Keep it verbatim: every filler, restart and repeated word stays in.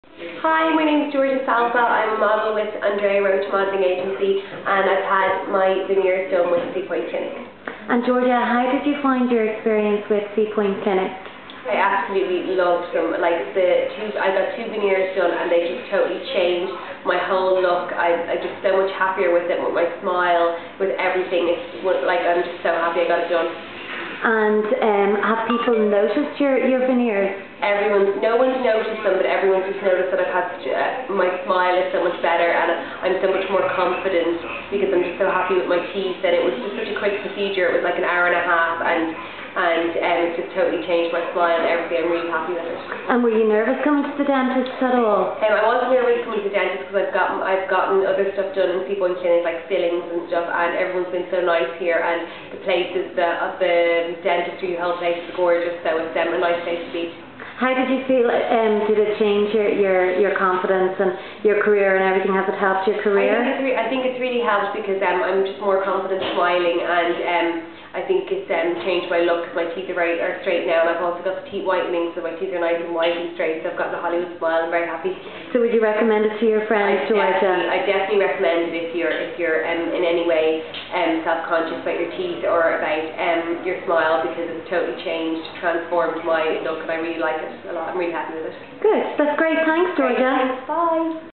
Hi, my name is Georgia Salva. I'm a model with Andrea Roach Modelling Agency, and I've had my veneers done with Seapoint Clinic. And Georgia, how did you find your experience with Seapoint Clinic? I absolutely loved them. Like the two, I got two veneers done, and they just totally changed my whole look. I, I'm just so much happier with it, with my smile, with everything. It's like I'm just so happy I got it done. And um, have people noticed your, your veneers? Everyone, no one's noticed them, but everyone's just noticed that I've had such a, my smile is so much better, and I'm so much more confident because I'm just so happy with my teeth. And it was just such a quick procedure. It was like an hour and a half, and and um, it just totally changed my smile and everything. I'm really happy with it. And were you nervous coming to the dentist at all? Um, I wasn't nervous coming to the dentist because I've gotten I've gotten other stuff done in Seapoint Clinic, like fillings and stuff, and everyone's been so nice here, and the place is the uh, the dentistry, the whole place is gorgeous, so it's um, a nice place to be. How did you feel? Um, did it change your, your, your confidence and your career and everything? Has it helped your career? I think it's, re I think it's really helped because um, I'm just more confident smiling, and um, I think it's um, changed my look because my teeth are very are straight now, and I've also got the teeth whitening, so my teeth are nice and white and straight, so I've got the Hollywood smile. I'm very happy. So would you recommend it to your friends, I Georgia? definitely, I definitely recommend it if you're if you're um, in any way um, self-conscious about your teeth or about um, your smile, because it's totally changed, transformed my look, and I really like it a lot. I'm really happy with it. Good. That's great. Thanks, Georgia. Thanks. Bye.